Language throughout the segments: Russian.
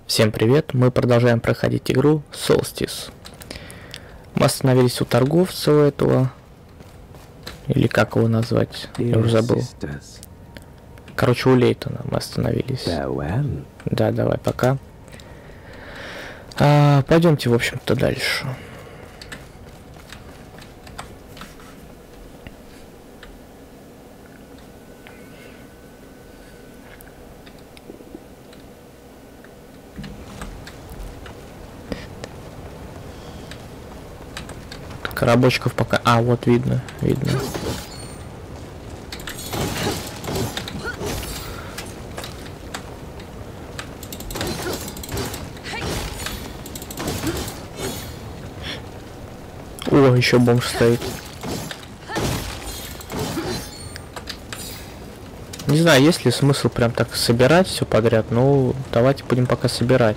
Всем привет, мы продолжаем проходить игру Solstice. Мы остановились у торговца у этого, или как его назвать, я уже забыл. Короче, у Лейтона мы остановились. Да, давай, пока. Пойдемте, в общем-то, дальше. Рабочиков пока... вот видно. О, еще бомж стоит. Не знаю, есть ли смысл прям так собирать все подряд, но давайте будем пока собирать.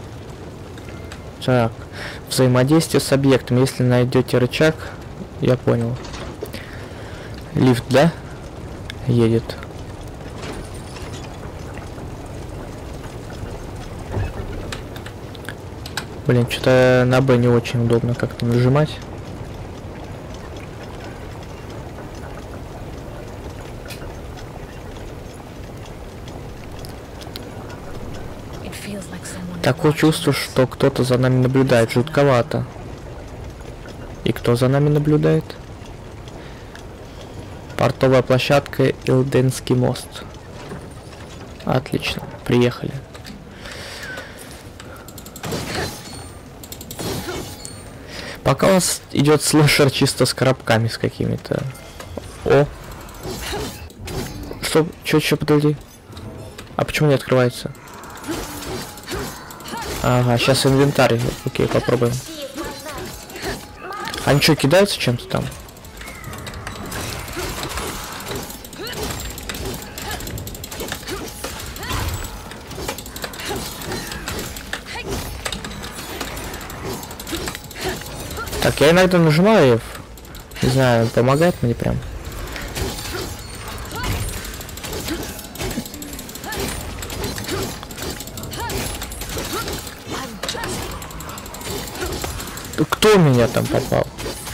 Так, взаимодействие с объектом. Если найдете рычаг, я понял. Лифт, да? Едет. Блин, что-то на Б не очень удобно как-то нажимать. Такое чувство, что кто-то за нами наблюдает. Жутковато. И кто за нами наблюдает? Портовая площадка, Илденский мост. Отлично, приехали. Пока у нас идет слэшер чисто с коробками с какими-то. О! Что? Чё, подожди. А почему не открывается? Ага, сейчас инвентарь. Окей, попробуем. Они что, кидаются чем-то там? Так, я иногда нажимаю F. Не знаю, помогает мне прям. Кто меня там попал?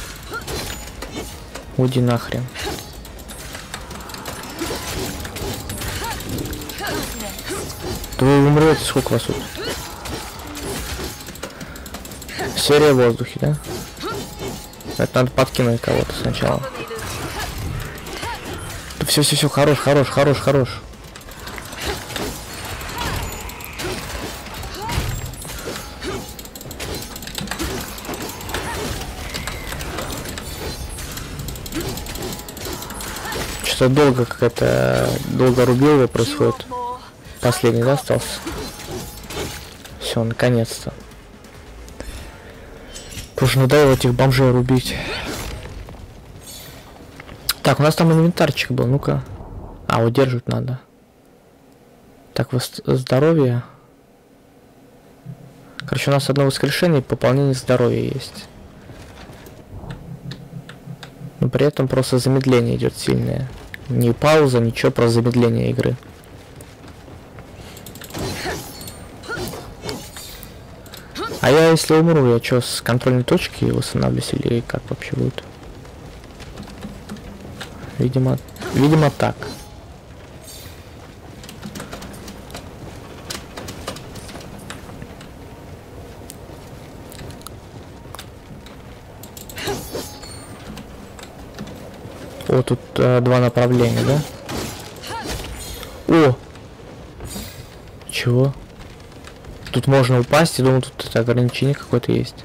Уйди нахрен. Да вы умрете, сколько вас тут? Серия в воздухе, да? Это надо подкинуть кого-то сначала. Да все, хорош. Что долго долго рубилово происходит. Последний, да, остался? Все, наконец-то. Тоже надоело этих бомжей рубить. Так, у нас там инвентарчик был, ну-ка. Удерживать надо. Так, здоровье. Короче, у нас одно воскрешение и пополнение здоровья есть. Но при этом просто замедление идет сильное. Не пауза, ничего, просто замедление игры. А я, если умру, я что, с контрольной точки восстанавливаюсь или как вообще будет? Видимо так. О, тут два направления, да? О! Чего? Тут можно упасть, я думаю, тут ограничение какое-то есть.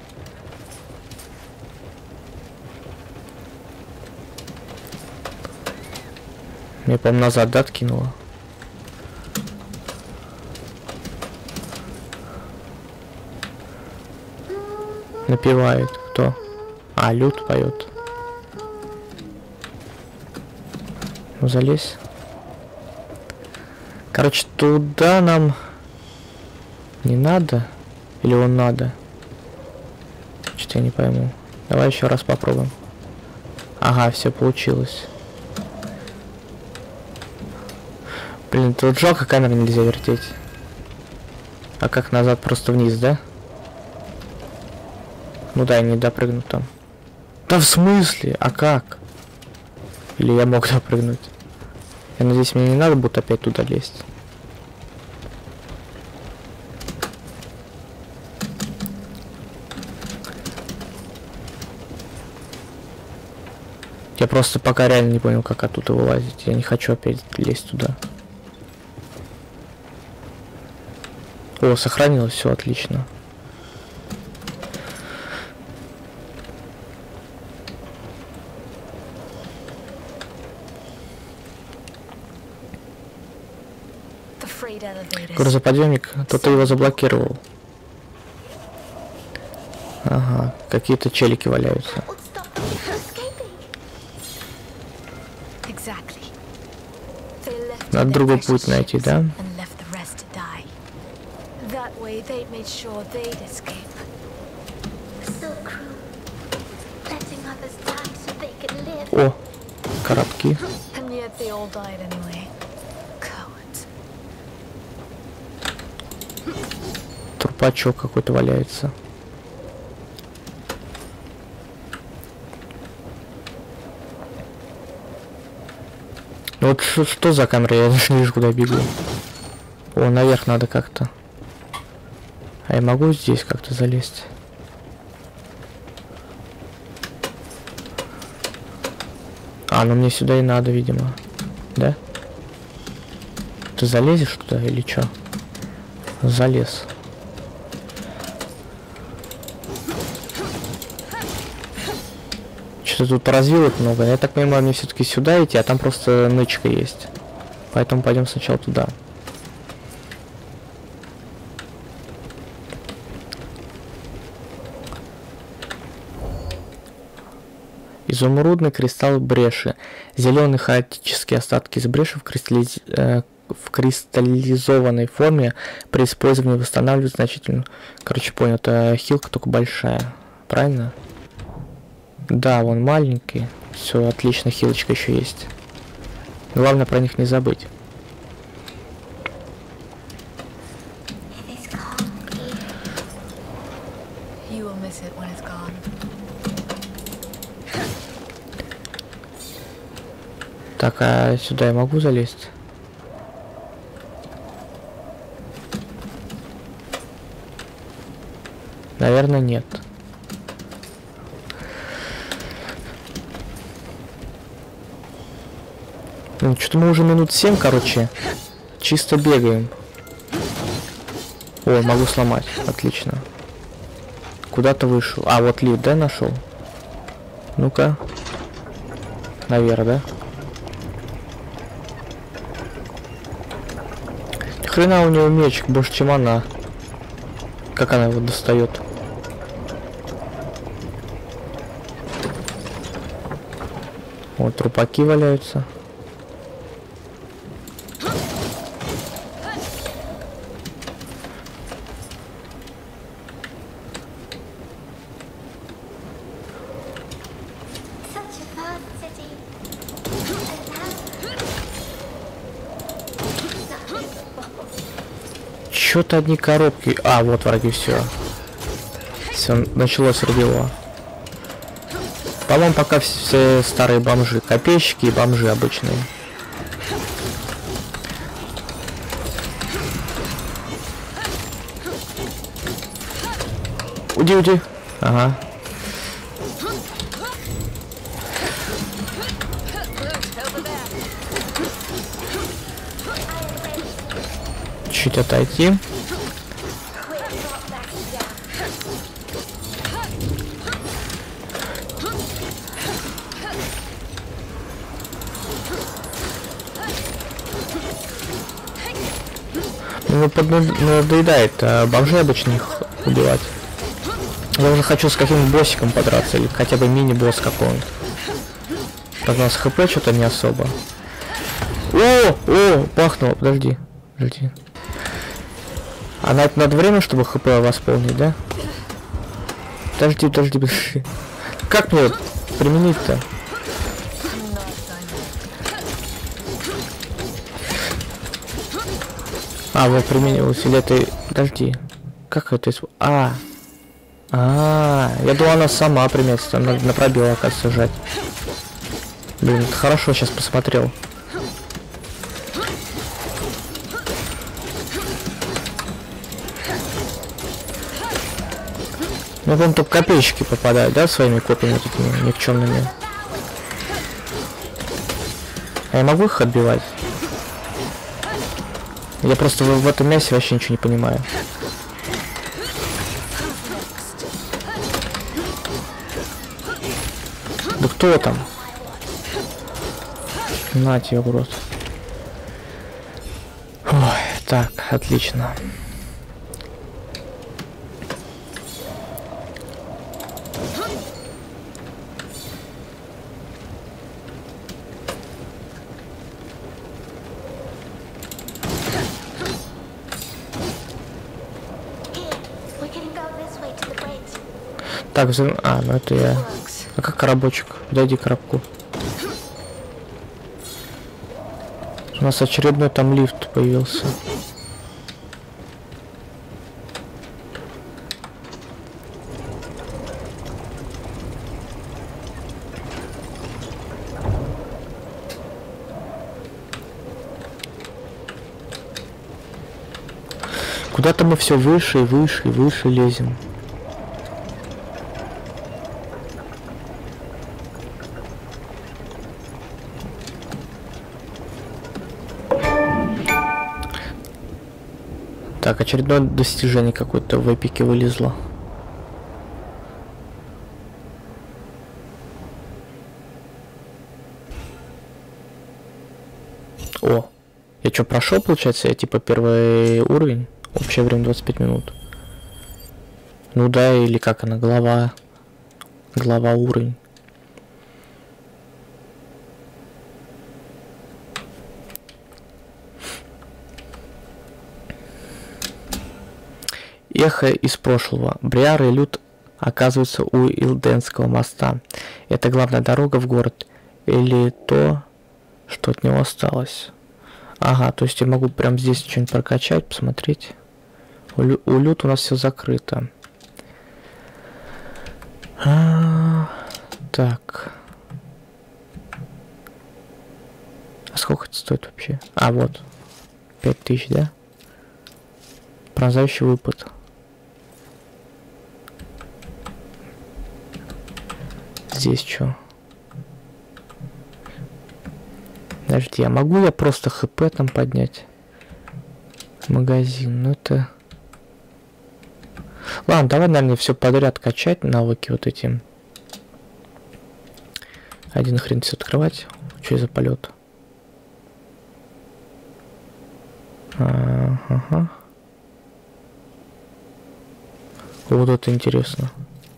Мне, по-моему, назад, да, откинуло? Напевает кто? Лют поет. Ну, залезь. Короче, туда нам не надо? Или он надо? Что-то я не пойму. Давай еще раз попробуем. Ага, все получилось. Блин, тут жалко, камеру нельзя вертеть. А как назад? Просто вниз, да? Ну да, я не допрыгну там. Да в смысле? А как? Или я мог допрыгнуть? Я надеюсь, мне не надо будет опять туда лезть. Я просто пока реально не понял, как оттуда вылазить. Я не хочу опять лезть туда. О, сохранилось, все отлично. Грузоподъемник, кто-то его заблокировал. Ага, какие-то челики валяются. Надо другой путь найти, да? О, коробки. Трупачок какой-то валяется. Ну вот что за камера? Я даже не вижу, куда бегу. О, наверх надо как-то. А я могу здесь как-то залезть? А, ну мне сюда и надо, видимо. Да? Ты залезешь туда или что? Залез. Что-то тут развилок много. Я так понимаю, мне все-таки сюда идти, а там просто нычка есть. Поэтому пойдем сначала туда. Изумрудный кристалл бреши. Зеленые хаотические остатки из бреши в кристаллизованной форме при использовании восстанавливают значительно. Короче, понял, это хилка, только большая. Правильно? Да, вон маленький. Все, отлично, хилочка еще есть. Главное про них не забыть. Так, а сюда я могу залезть? Наверное, нет. Ну, что-то мы уже минут 7, короче, чисто бегаем. О, могу сломать. Отлично. Куда-то вышел. А, вот лифт, да, нашел? Ну-ка. Наверх, да? Хрена у него меч больше, чем она. Как она его достает? Вот трупаки валяются. Что-то одни коробки. А, вот враги, все. Все, началось рубило. По-моему, пока все старые бомжи. Копейщики и бомжи обычные. Уйди. Ага. Чуть отойти. Ну, надоедает бомжей обычно их убивать. Я уже хочу с каким-нибудь боссиком подраться, или хотя бы мини-босс какой-нибудь. Так, у нас хп что-то не особо. О, пахнуло, подожди. А на это надо время, чтобы хп восполнить, да? Подожди. Как мне применить-то? А, вот применилось. Или это Подожди. Как это? Я думал, она сама примется. Там надо на пробел, оказывается, жать. Блин, это хорошо, сейчас посмотрел. Ну, по-моему, только копейщики попадают, да, своими копьями вот этими никчемными. А я могу их отбивать? Я просто в этом мясе вообще ничего не понимаю. Да кто там? На тебе, брат. Ой, так, отлично. Так, ну это я. А как коробочек? Дойди к коробку. У нас очередной там лифт появился. Куда-то мы все выше и выше и выше лезем. Так, очередное достижение какое-то в эпике вылезло. О, я что, прошел, получается? Я типа первый уровень. Общее время 25 минут. Ну да, или как она, глава уровень. Эхо из прошлого. Бриар и Люд оказываются у Илденского моста. Это главная дорога в город. Или то, что от него осталось. Ага, то есть я могу прям здесь что-нибудь прокачать, посмотреть. У Люд у нас все закрыто. Так. А сколько это стоит вообще? А, вот. 5000, да? Пронзающий выпад. Здесь что? Подожди, а могу я просто хп там поднять? Магазин, ну это... Ладно, давай, наверное, все подряд качать, навыки вот эти. Один хрен все открывать. Что за полет? Ага. Вот это интересно.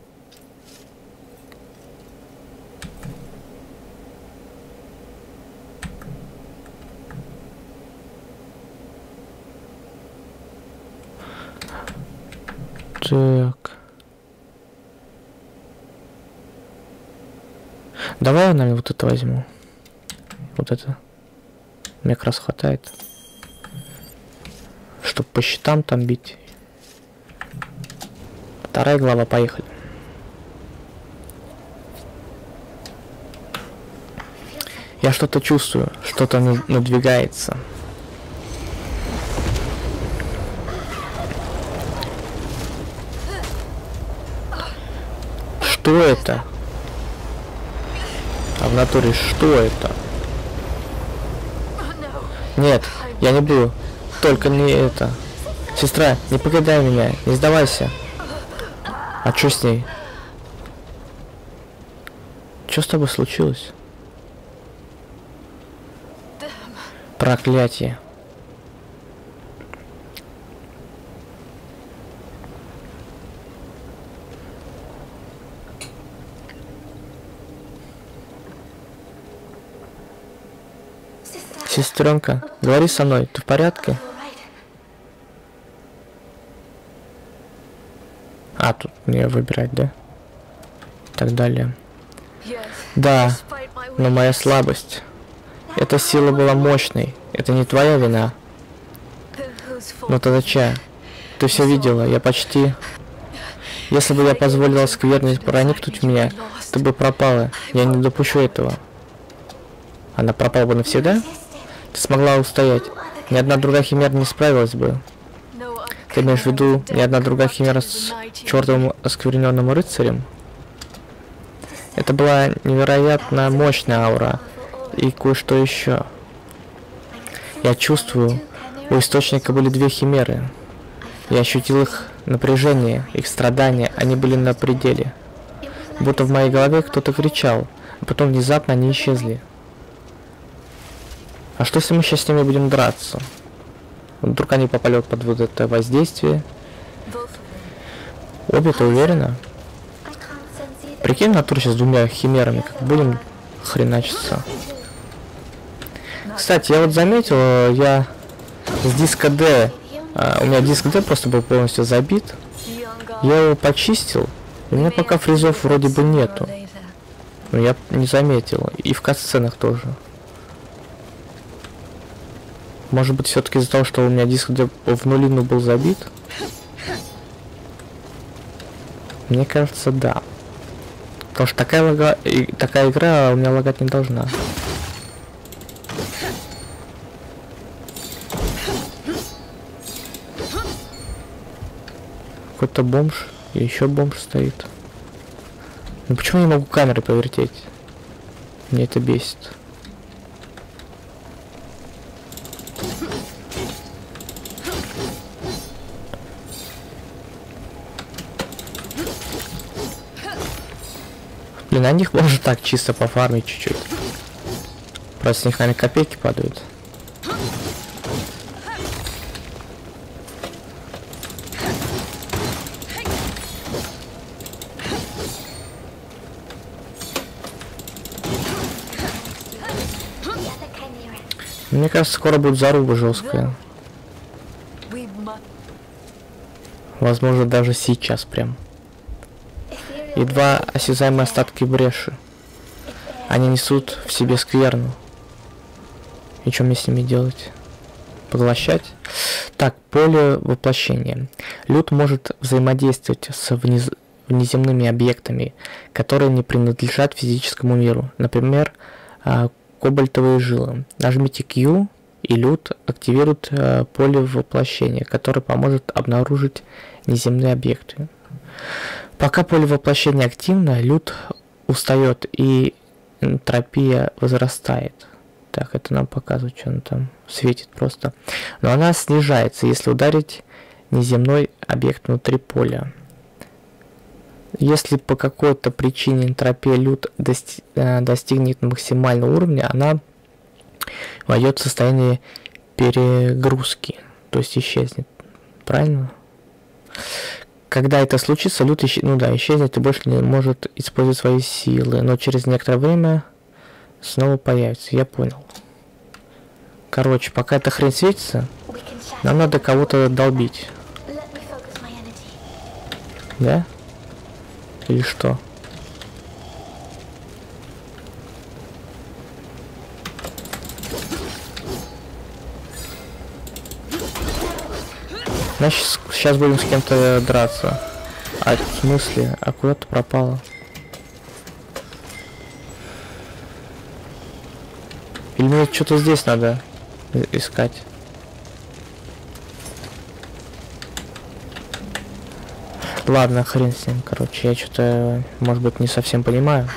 Так. Давай я, наверное, вот это возьму. Вот это. Мне как раз хватает. Чтоб по щитам там бить. Вторая глава, поехали. Я что-то чувствую, что-то надвигается. Что это? А в натуре что это? Нет, я не буду. Только не это. Сестра, не покидай меня, не сдавайся. А что с ней? Что с тобой случилось? Проклятие. Сестренка, говори со мной, ты в порядке? А, тут мне выбирать, да? Так далее. Да, но моя слабость. Эта сила была мощной. Это не твоя вина. Но тогда чья? Ты все видела, я почти... Если бы я позволила скверне проникнуть в меня, ты бы пропала. Я не допущу этого. Она пропала бы навсегда? Ты смогла устоять. Ни одна другая химера не справилась бы. Ты имеешь в виду, ни одна другая химера с чертовым оскверненным рыцарем? Это была невероятно мощная аура. И кое-что еще. Я чувствую, у источника были две химеры. Я ощутил их напряжение, их страдания, они были на пределе. Будто в моей голове кто-то кричал, а потом внезапно они исчезли. А что если мы сейчас с ними будем драться? Вдруг они попали под вот это воздействие? Обе, ты уверена? Прикинь, натур сейчас с двумя химерами, как будем хреначиться. Кстати, я вот заметил, я с диска D, у меня диск D просто был полностью забит. Я его почистил, и у меня пока фризов вроде бы нету. Но я не заметил. И в катсценах тоже. Может быть, все-таки из-за того, что у меня диск D в нулину был забит? Мне кажется, да. Потому что такая игра у меня лагать не должна. Какой-то бомж. И еще бомж стоит. Ну почему я не могу камеры повертеть? Мне это бесит. Блин, на них можно так чисто пофармить чуть-чуть. Просто с них, наверное, копейки падают. Мне кажется, скоро будет заруба жесткая. Возможно, даже сейчас прям. Едва осязаемые остатки бреши. Они несут в себе скверну. И что мне с ними делать? Поглощать? Так, поле воплощения. Люд может взаимодействовать с внеземными объектами, которые не принадлежат физическому миру. Например, кобальтовые жилы. Нажмите Q, и Люд активирует поле воплощения, которое поможет обнаружить неземные объекты. Пока поле воплощения активно, Люд устает и энтропия возрастает. Так, это нам показывает, что она там светит просто. Но она снижается, если ударить неземной объект внутри поля. Если по какой-то причине энтропия Люд достигнет максимального уровня, она войдет в состояние перегрузки, то есть исчезнет. Правильно? Когда это случится, Люд исчезнет и больше не может использовать свои силы, но через некоторое время снова появится. Я понял. Короче, пока эта хрень светится, нам надо кого-то долбить. Да? Или что? Значит, сейчас будем с кем-то драться. А в смысле? А куда ты пропала? Или мне что-то здесь надо искать? Ладно, хрен с ним, короче, я что-то, может быть, не совсем понимаю.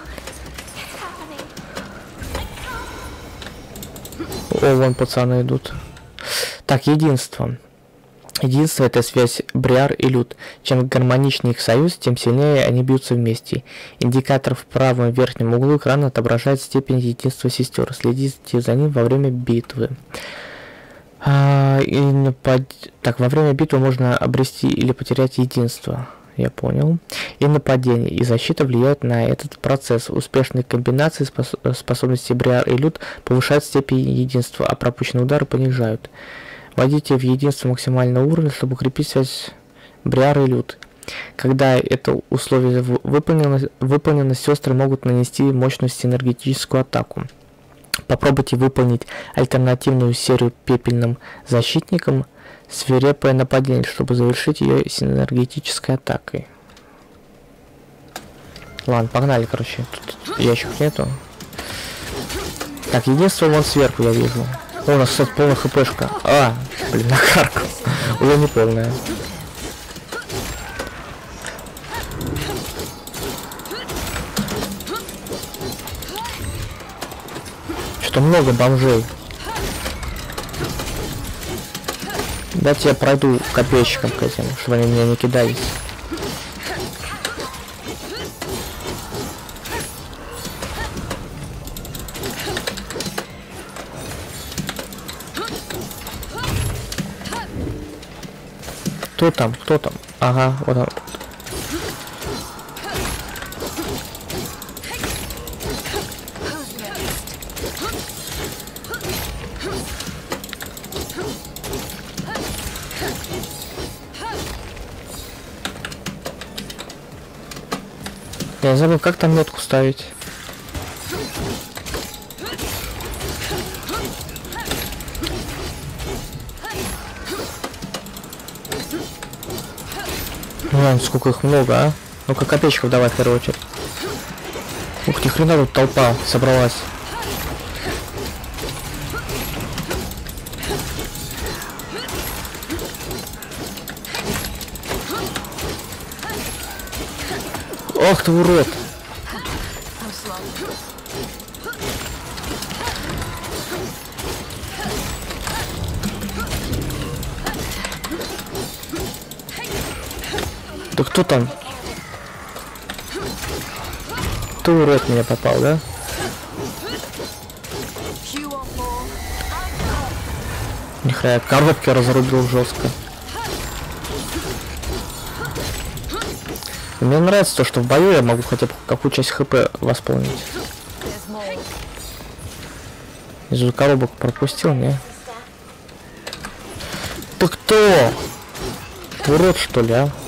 О, вон пацаны идут. Так, единство. Единство — это связь Бриар и Люд. Чем гармоничнее их союз, тем сильнее они бьются вместе. Индикатор в правом верхнем углу экрана отображает степень единства сестер. Следите за ним во время битвы. Так, во время битвы можно обрести или потерять единство. Я понял. И нападение, и защита влияют на этот процесс. Успешные комбинации способностей Бриар и Люд повышают степень единства, а пропущенные удары понижают. Вводите в единство максимального уровня, чтобы укрепить связь Бриар и Люд. Когда это условие выполнено, сестры могут нанести мощную синергетическую атаку. Попробуйте выполнить альтернативную серию пепельным защитником Свирепое нападение, чтобы завершить ее синергетической атакой. Ладно, погнали, короче. Тут ящиков нету. Так, единственное, вон сверху я вижу. О, у нас, кстати, полная хпшка. А, блин, накаркал. Уже не полная. Что-то много бомжей. Дайте я пройду копейщикам к этим, чтобы они меня не кидались. Кто там? Кто там? Ага, вот он. Я забыл, как там метку ставить. Ладно, сколько их много, а? Ну-ка, копеечков давай в первую очередь. Ух, ни хрена тут толпа собралась. Ох ты, урод! Да кто там? Ты, урод, меня попал, да? Нихрена, коробки разрубил жестко. Мне нравится то, что в бою я могу хотя бы какую часть хп восполнить. Из коробок пропустил, не? Ты кто? Урод, что ли, а?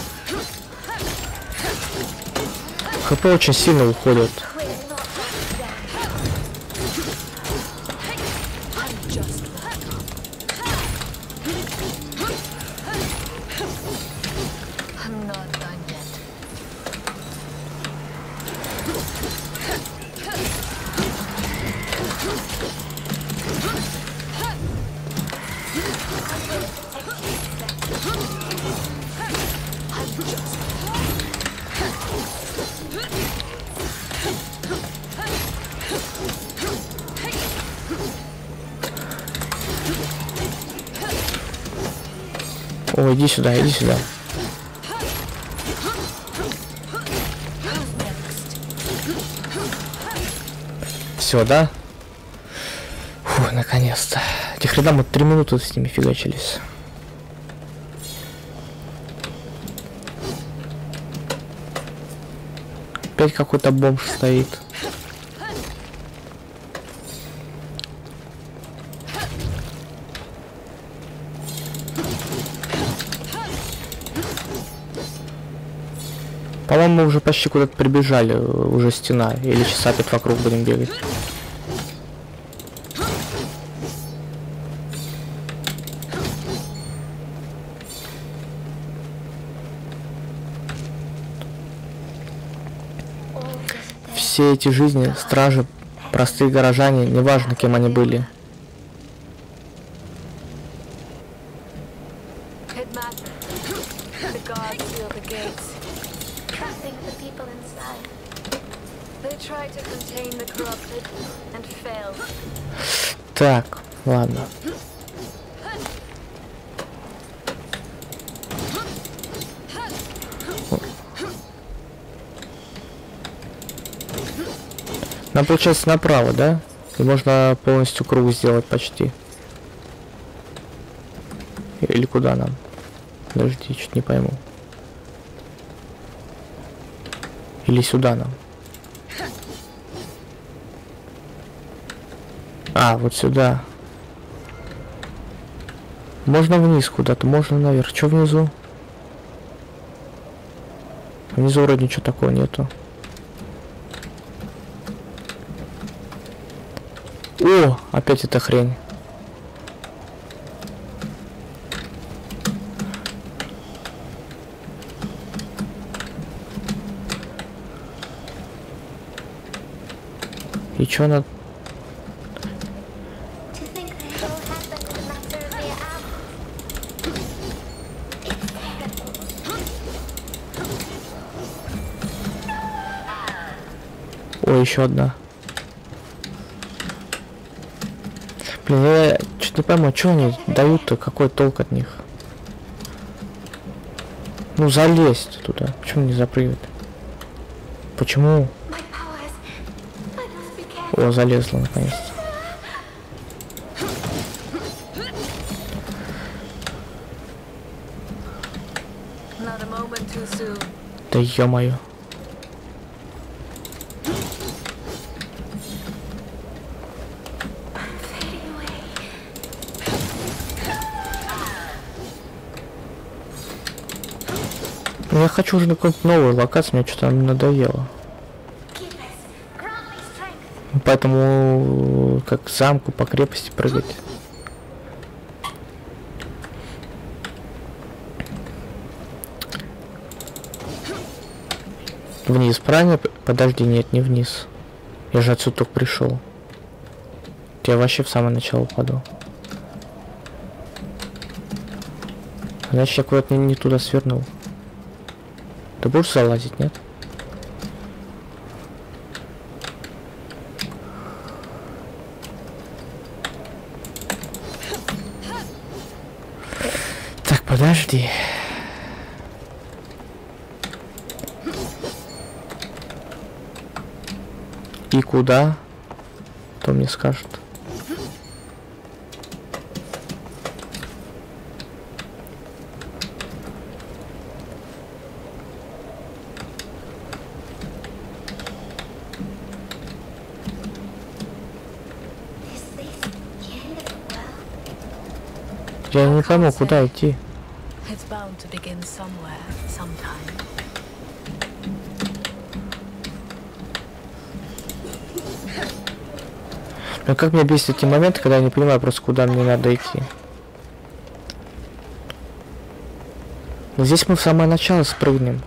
ХП очень сильно уходит. О, иди сюда, иди сюда. Все, да? Фу, наконец-то. Ни хрена мы 3 минуты с ними фигачились. Опять какой-то бомж стоит. По-моему, мы уже почти куда-то прибежали, уже стена. Или часа опять вокруг будем бегать. Все эти жизни, стражи, простые горожане, неважно, кем они были. Так, ладно. Нам получается направо, да? И можно полностью круг сделать почти. Или куда нам? Подожди, чуть не пойму. Или сюда нам? А, вот сюда. Можно вниз куда-то, можно наверх. Что внизу? Внизу вроде ничего такого нету. О, опять эта хрень. И чё она... Ой, еще одна. Блин, я что-то не пойму, что они дают-то, какой толк от них? Ну залезть туда, почему не запрыгивать? Почему? О, залезла наконец-то. Да ё-моё. Я хочу уже на какую-нибудь новую локацию, мне что-то надоело. Поэтому как к замку по крепости прыгать. Вниз, правильно? Подожди, нет, не вниз. Я же отсюда только пришел. Я вообще в самое начало упаду. Значит, я куда-то не туда свернул. Ты будешь залазить, нет? Так, подожди. И куда? Кто мне скажет? Я не пойму, куда идти. Но как меня бесит эти моменты, когда я не понимаю просто, куда мне надо идти. Но здесь мы в самое начало спрыгнем.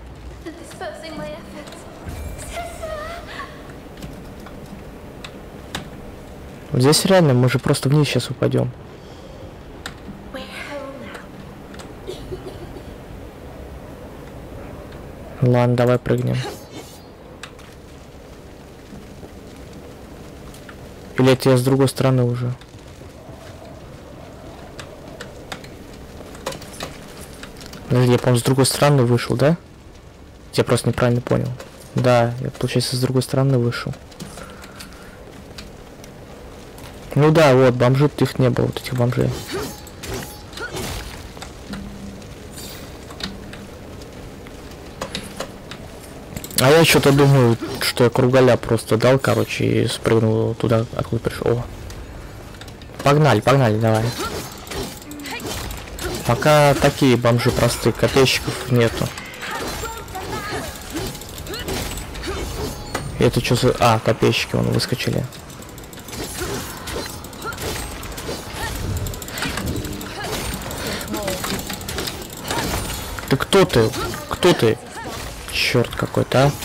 Вот здесь реально мы же просто вниз сейчас упадем. Ладно, давай прыгнем. Или это я с другой стороны уже? Подожди, я, по-моему, с другой стороны вышел, да? Я просто неправильно понял. Да, я, получается, с другой стороны вышел. Ну да, вот, бомжи, их не было, вот этих бомжей. А я что-то думаю, что я кругаля просто дал, короче, и спрыгнул туда, откуда пришел. О. Погнали, погнали, давай. Пока такие бомжи простые, копейщиков нету. Это что за... А, копейщики, вон, выскочили. Ты кто ты? Кто ты? Черт какой-то, а?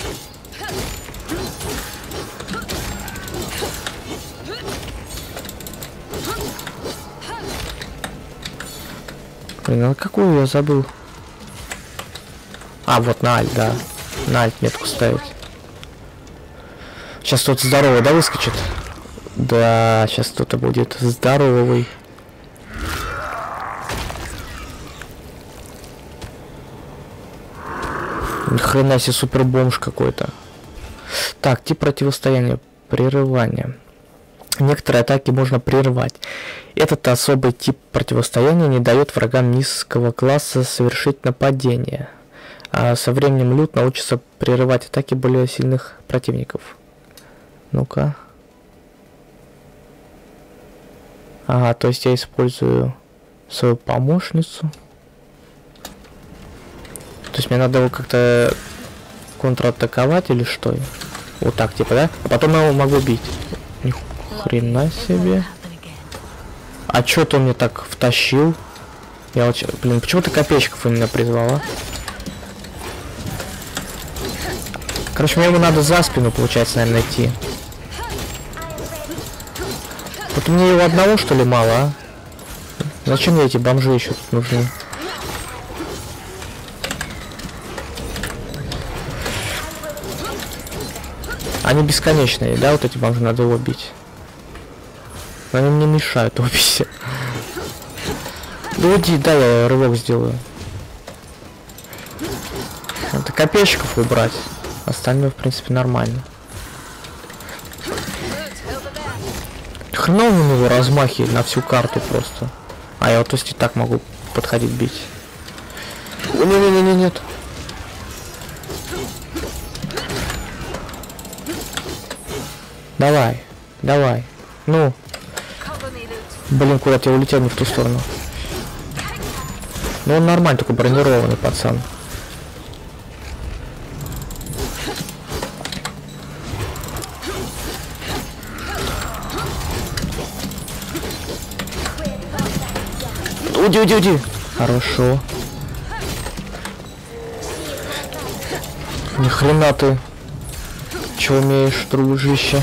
Блин, а какую я забыл? А, вот на альт, да. На альт метку ставить. Сейчас тот здоровый, да, выскочит? Да, сейчас кто-то будет здоровый. Ни хрена себе супер бомж какой-то. Так, тип противостояния. Прерывание. Некоторые атаки можно прервать. Этот особый тип противостояния не дает врагам низкого класса совершить нападение. А со временем лют научится прерывать атаки более сильных противников. Ну-ка. Ага, то есть я использую свою помощницу. То есть мне надо его как-то контратаковать или что? Вот так, типа, да? А потом я его могу бить. Ни хрена себе. А чё-то он мне так втащил. Я вот... Блин, почему ты копейщиков именно призвала? Короче, мне его надо за спину, получается, наверное, идти. Вот мне его одного, что ли, мало, а? Зачем мне эти бомжи еще тут нужны? Они бесконечные, да, вот эти бомжи, надо его бить. Но они мне мешают убить. Да уйди, да, я рывок сделаю. Надо копейщиков убрать. Остальное, в принципе, нормально. Хреново у него размахи на всю карту просто. А я вот, то есть и так могу подходить бить. Не-не-не-не, нет. Давай, давай. Ну. Блин, куда-то я улетел не в ту сторону. Ну он нормально, такой бронированный пацан. Уйди, уйди, уйди. Хорошо. Ни хрена ты. Че умеешь, дружище?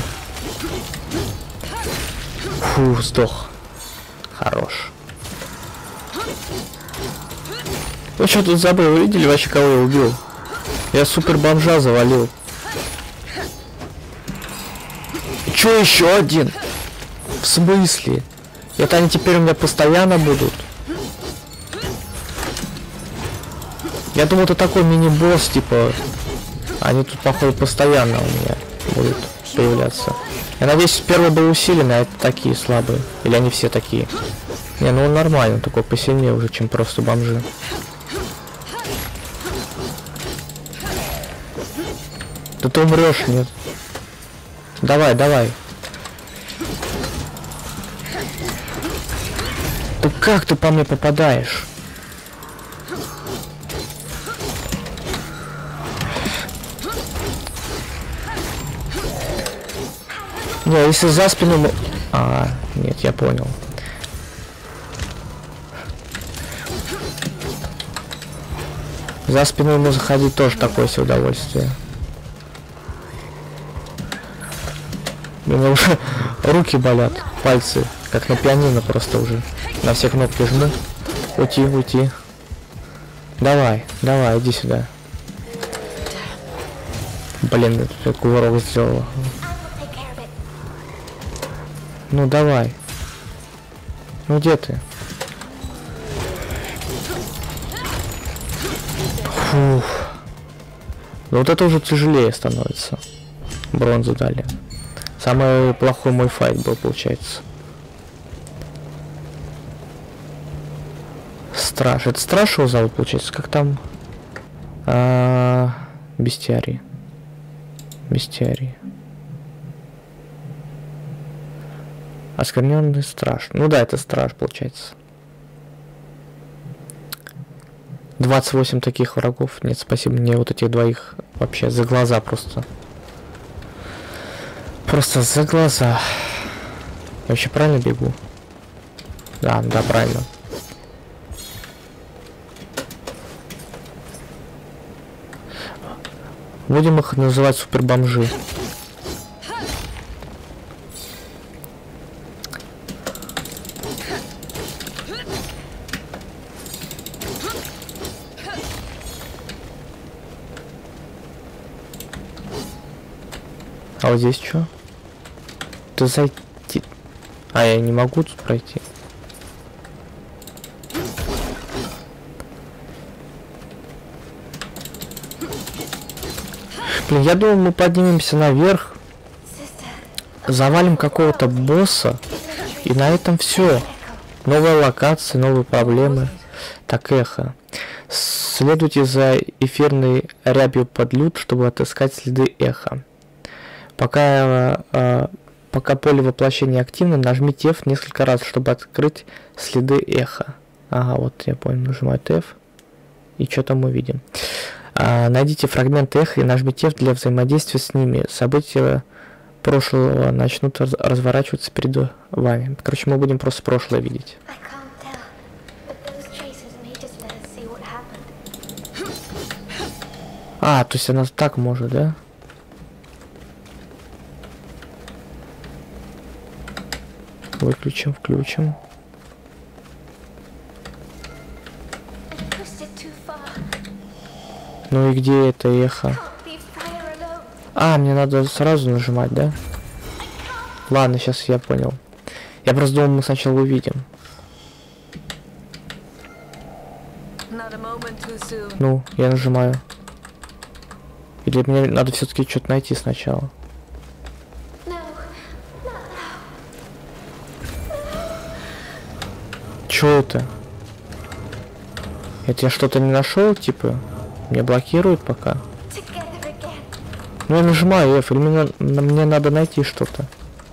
Фу, сдох. Хорош. Вы что тут забыл? Вы видели вообще, кого я убил? Я супер бомжа завалил. Чё еще один? В смысле? Это они теперь у меня постоянно будут? Я думал, это такой мини-босс, типа... Они тут, походу, постоянно у меня будут появляться. Я надеюсь, первый был усиленный, а это такие слабые. Или они все такие? Не, ну он нормально, такой посильнее уже, чем просто бомжи. Да ты умрешь, нет? Давай, давай. Да как ты по мне попадаешь? Не, если за спину... А, нет, я понял. За спину ему заходить тоже такое себе удовольствие. У меня уже руки болят, пальцы, как на пианино просто уже. На все кнопки жму. Уйти, уйти. Давай, давай, иди сюда. Блин, я кувырок сделала. Ну давай. Ну где ты? Фух. Ну вот это уже тяжелее становится. Бронзу дали. Самый плохой мой файт был, получается. Страж. Это страж его зовут, получается? Как там? Бестиарий. Бестиарий. Оскверненный страж. Ну да, это страж, получается. 28 таких врагов. Нет, спасибо, мне вот этих двоих вообще за глаза просто. Просто за глаза. Я вообще правильно бегу? Да, да, правильно. Будем их называть супербомжи. А вот здесь что? Ты зайти. А я не могу тут пройти. Блин, я думал, мы поднимемся наверх, завалим какого-то босса, и на этом все. Новая локация, новые проблемы. Так, эхо. Следуйте за эфирной рябью под люд, чтобы отыскать следы эха. Пока поле воплощения активно, нажмите F несколько раз, чтобы открыть следы эха. Ага, вот я понял, нажимаю F. И что там мы видим? Найдите фрагмент эха и нажмите F для взаимодействия с ними. События прошлого начнут разворачиваться перед вами. Короче, мы будем просто прошлое видеть. А, то есть она так может, да? Выключим, включим. Ну и где это эхо? А, мне надо сразу нажимать, да? Ладно, сейчас я понял. Я просто думал, мы сначала увидим. Ну, я нажимаю. Или мне надо все-таки что-то найти сначала? Чё это? Это я что-то не нашел, типа? Меня блокирует пока. Ну я нажимаю F, или мне надо найти что-то.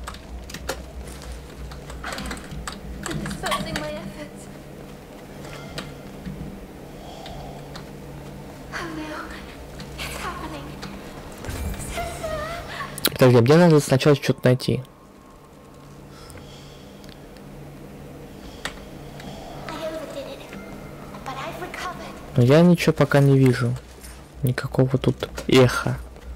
Подожди, мне надо сначала что-то найти. Но я ничего пока не вижу. Никакого тут эха.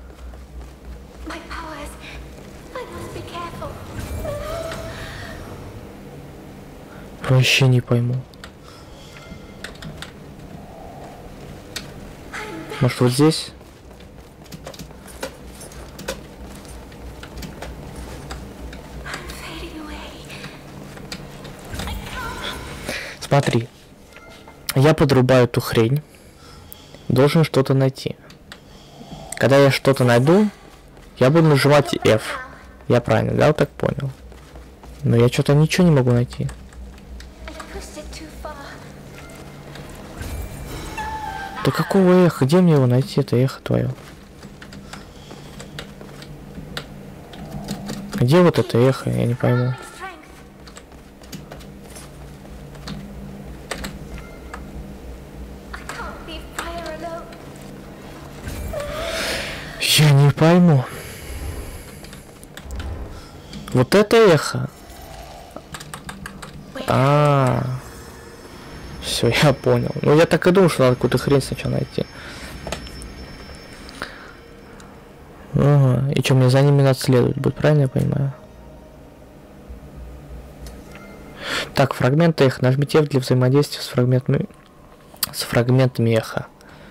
Вообще не пойму. Может, вот здесь? Смотри. Я подрубаю эту хрень. Должен что-то найти. Когда я что-то найду, я буду нажимать F. Я правильно, да, вот так понял? Но я что-то ничего не могу найти. Да какого эха? Где мне его найти? Это эхо твое. Где вот это эхо? Я не пойму. Я не пойму. Вот это эхо. Все, я понял. Ну я так и думал, что надо какую-то хрень сначала найти. Ага. И что, мне за ними надо следовать будет, правильно я понимаю? Так, фрагменты эхо. Нажмите F для взаимодействия с фрагментами эха.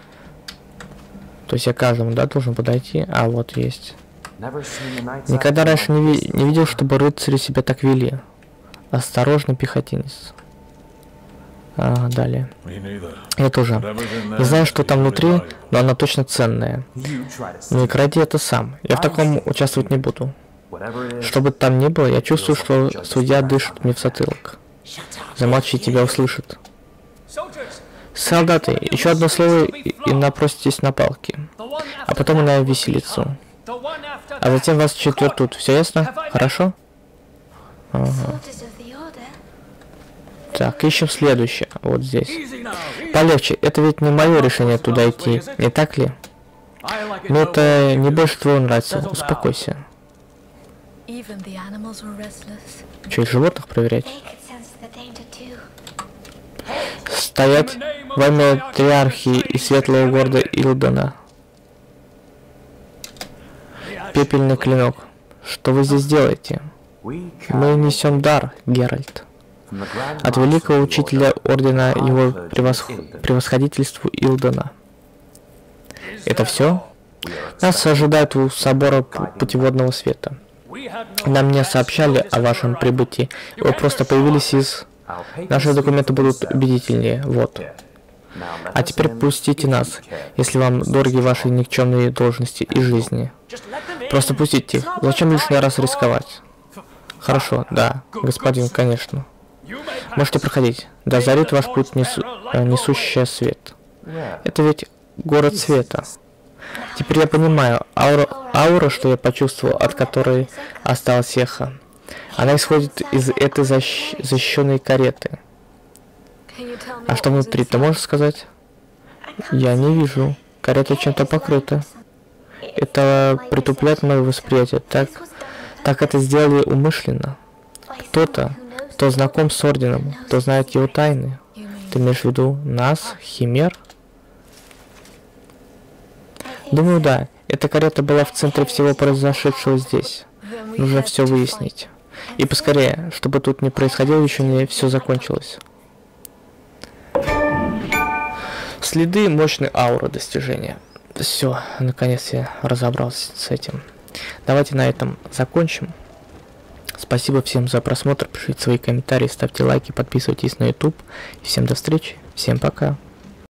То есть я каждому, да, должен подойти. А, вот есть. Никогда раньше не видел, чтобы рыцари себя так вели. Осторожно, пехотинец. Ага, далее. Я тоже. Не знаю, что там внутри, но она точно ценная. Не кради это сам. Я в таком участвовать не буду. Что бы там ни было, я чувствую, что судья дышит мне в затылок. Замолчи, тебя услышит. Солдаты, еще одно слово и напроситесь на палки. А потом и на виселицу. А затем вас четверо тут. Все ясно? Хорошо? Ага. Так, ищем следующее. Вот здесь. Полегче. Это ведь не мое решение туда идти. Не так ли? Но это не больше твоего нравится. Успокойся. Че, и животных проверять? Стоять во имя Триархии и Светлого города Илдена. Пепельный клинок. Что вы здесь делаете? Мы несем дар, Геральт. От великого учителя ордена его превосходительству Илдена. Это все? Нас ожидает у собора путеводного света. Нам не сообщали о вашем прибытии. Вы просто появились из... Наши документы будут убедительнее. Вот. А теперь пустите нас, если вам дороги ваши никчемные должности и жизни. Просто пустите их. Зачем лишний раз рисковать? Хорошо, да, господин, конечно. Можете проходить. Да зарит ваш путь несущий свет. Это ведь город света. Теперь я понимаю, аура, что я почувствовал, от которой осталась эхо. Она исходит из этой защищенной кареты. А что внутри, ты можешь сказать? Я не вижу. Карета чем-то покрыта. Это притупляет мое восприятие. Так это сделали умышленно. Кто-то, кто знаком с орденом, кто знает его тайны. Ты имеешь в виду нас, химер? Думаю, да. Эта карета была в центре всего произошедшего здесь. Нужно все выяснить. И поскорее, чтобы тут не происходило, еще не все закончилось. Следы мощной ауры достижения. Все, наконец я разобрался с этим. Давайте на этом закончим. Спасибо всем за просмотр. Пишите свои комментарии, ставьте лайки, подписывайтесь на YouTube. И всем до встречи. Всем пока.